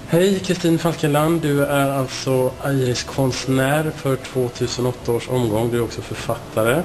Hej Kristin Falkeland, du är alltså Iris-konstnär för 2008 års omgång. Du är också författare.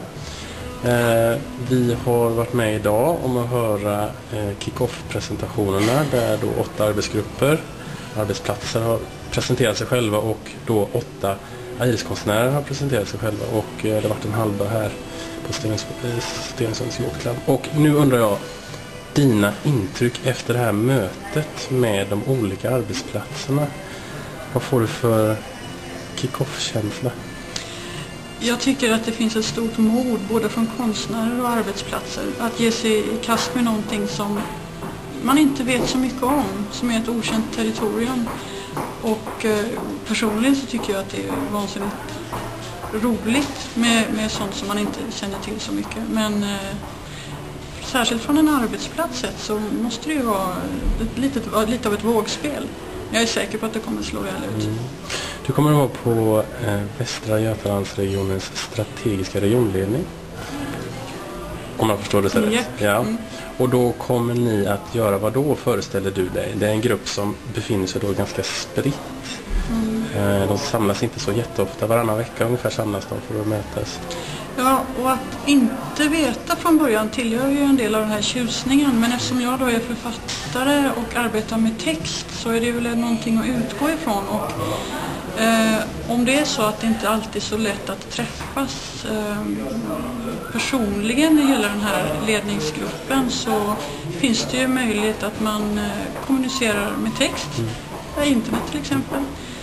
Vi har varit med idag om att höra kick-off-presentationerna där då 8 arbetsplatser har presenterat sig själva och då 8 Iris-konstnärer har presenterat sig själva, och det har varit en halvdag här på Stensunds Yacht Club. Och nu undrar jag dina intryck efter det här mötet med de olika arbetsplatserna. Vad får du för kick-off-känsla? Jag tycker att det finns ett stort mod både från konstnärer och arbetsplatser att ge sig i kast med någonting som man inte vet så mycket om, som är ett okänt territorium. Och personligen så tycker jag att det är vansinnigt roligt med sånt som man inte känner till så mycket. Men särskilt från en arbetsplats sett så måste det ju vara lite av ett vågspel. Jag är säker på att det kommer slå väl ut. Du kommer att vara på Västra Götalandsregionens strategiska regionledning, om jag förstår det rätt. Yep. Ja. Och då kommer ni att göra vad då, föreställer du dig? Det är en grupp som befinner sig då ganska spritt. De samlas inte så jätteofta, varannan vecka ungefär samlas de för att mötas. Ja, och att inte veta från början tillhör ju en del av den här tjusningen. Men eftersom jag då är författare och arbetar med text så är det väl någonting att utgå ifrån. Och om det är så att det inte alltid är så lätt att träffas personligen i hela den här ledningsgruppen, så finns det ju möjlighet att man kommunicerar med text, internet till exempel.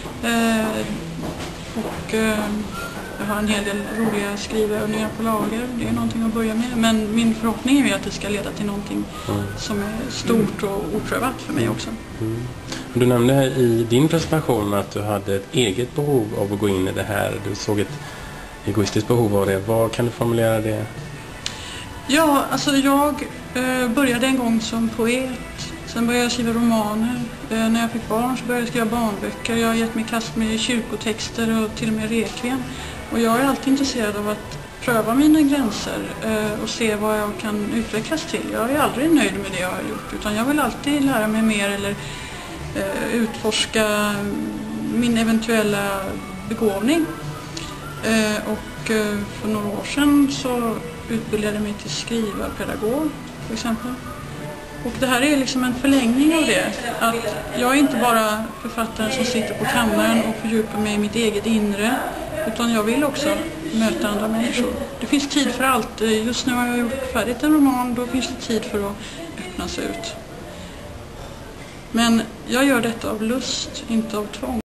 Jag har en hel del roliga skrivövningar på lager. Det är någonting att börja med. Men min förhoppning är ju att det ska leda till någonting som är stort och oprövat för mig också. Du nämnde i din presentation att du hade ett eget behov av att gå in i det här. Du såg ett egoistiskt behov av det. Vad kan du formulera det? Ja, alltså jag började en gång som poet. Sen började jag skriva romaner. När jag fick barn så började jag skriva barnböcker. Jag har gett mig i kast med kyrkotexter och till och med rekviem. Och jag är alltid intresserad av att pröva mina gränser och se vad jag kan utvecklas till. Jag är aldrig nöjd med det jag har gjort, utan jag vill alltid lära mig mer eller utforska min eventuella begåvning. Och för några år sedan så utbildade jag mig till skrivarpedagog till exempel. Och det här är liksom en förlängning av det. Att jag är inte bara författaren som sitter på kammaren och fördjupar mig i mitt eget inre, utan jag vill också möta andra människor. Det finns tid för allt. Just nu har jag gjort färdigt en roman, då finns det tid för att öppna sig ut. Men jag gör detta av lust, inte av tvång.